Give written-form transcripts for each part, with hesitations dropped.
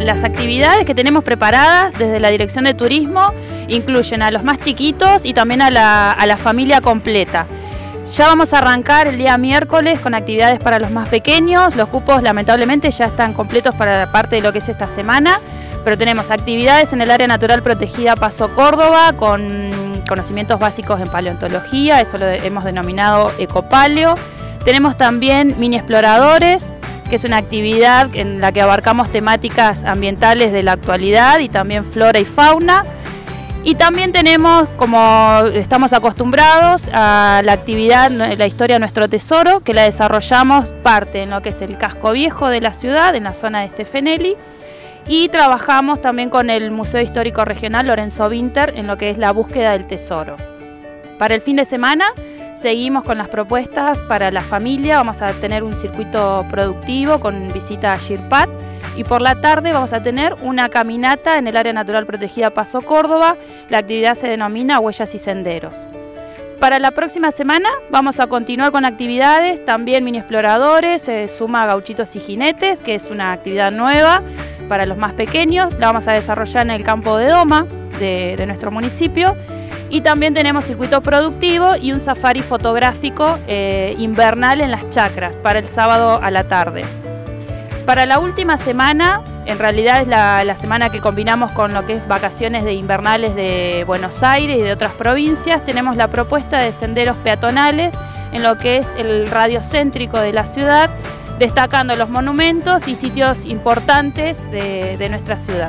las actividades que tenemos preparadas desde la Dirección de Turismo incluyen a los más chiquitos y también a la familia completa. Ya vamos a arrancar el día miércoles con actividades para los más pequeños. Los cupos lamentablemente ya están completos para la parte de lo que es esta semana, pero tenemos actividades en el área natural protegida Paso Córdoba con conocimientos básicos en paleontología, eso lo hemos denominado ecopaleo. Tenemos también mini exploradores, que es una actividad en la que abarcamos temáticas ambientales de la actualidad y también flora y fauna. Y también tenemos, como estamos acostumbrados, a la actividad La Historia de Nuestro Tesoro, que la desarrollamos parte en lo que es el casco viejo de la ciudad, en la zona de Stefanelli, y trabajamos también con el Museo Histórico Regional Lorenzo Winter en lo que es la búsqueda del tesoro. Para el fin de semana seguimos con las propuestas para la familia, vamos a tener un circuito productivo con visita a Shirpat, y por la tarde vamos a tener una caminata en el área natural protegida Paso Córdoba. La actividad se denomina Huellas y Senderos. Para la próxima semana vamos a continuar con actividades, también mini exploradores, se suma Gauchitos y Jinetes, que es una actividad nueva para los más pequeños. La vamos a desarrollar en el campo de Doma de nuestro municipio. Y también tenemos circuito productivo y un safari fotográfico invernal en las chacras para el sábado a la tarde. Para la última semana, en realidad es la semana que combinamos con lo que es vacaciones de invernales de Buenos Aires y de otras provincias, tenemos la propuesta de senderos peatonales en lo que es el radio céntrico de la ciudad, destacando los monumentos y sitios importantes de nuestra ciudad.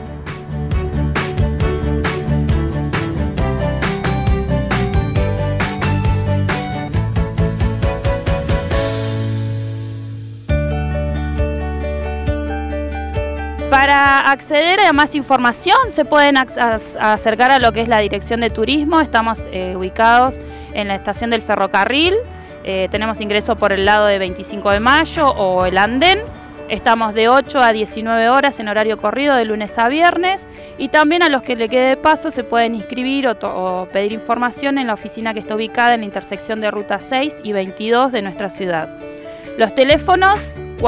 Para acceder a más información se pueden acercar a lo que es la Dirección de Turismo. Estamos ubicados en la estación del ferrocarril, tenemos ingreso por el lado de 25 de Mayo o el andén. Estamos de 8 a 19 horas en horario corrido de lunes a viernes, y también a los que le quede de paso se pueden inscribir o pedir información en la oficina que está ubicada en la intersección de Ruta 6 y 22 de nuestra ciudad. Los teléfonos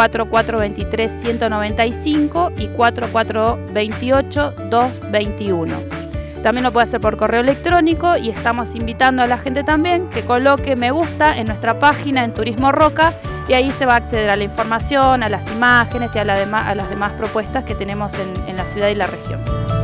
4423-195 y 4428-221. También lo puede hacer por correo electrónico, y estamos invitando a la gente también que coloque me gusta en nuestra página en Turismo Roca, y ahí se va a acceder a la información, a las imágenes y a las demás propuestas que tenemos en la ciudad y la región.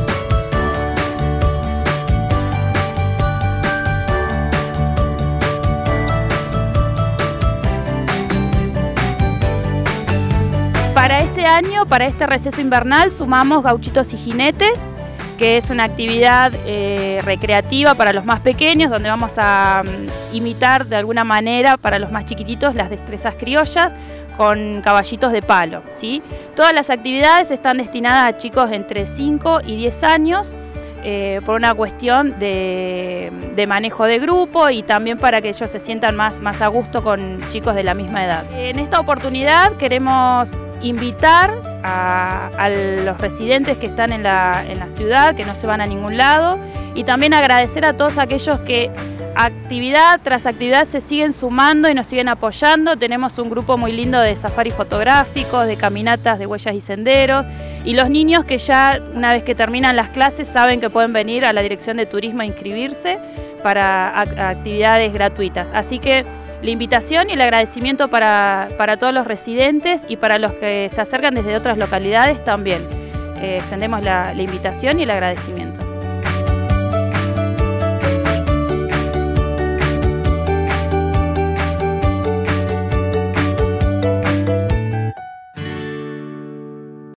Para este año, para este receso invernal, sumamos Gauchitos y Jinetes, que es una actividad recreativa para los más pequeños, donde vamos a imitar de alguna manera para los más chiquititos las destrezas criollas con caballitos de palo, ¿sí? Todas las actividades están destinadas a chicos entre 5 y 10 años, por una cuestión de manejo de grupo y también para que ellos se sientan más a gusto con chicos de la misma edad. En esta oportunidad queremos invitar a los residentes que están en la ciudad, que no se van a ningún lado, y también agradecer a todos aquellos que actividad tras actividad se siguen sumando y nos siguen apoyando. Tenemos un grupo muy lindo de safaris fotográficos, de caminatas de huellas y senderos, y los niños que ya una vez que terminan las clases saben que pueden venir a la Dirección de Turismo a inscribirse para actividades gratuitas. Así que la invitación y el agradecimiento para todos los residentes y para los que se acercan desde otras localidades también. Extendemos la invitación y el agradecimiento.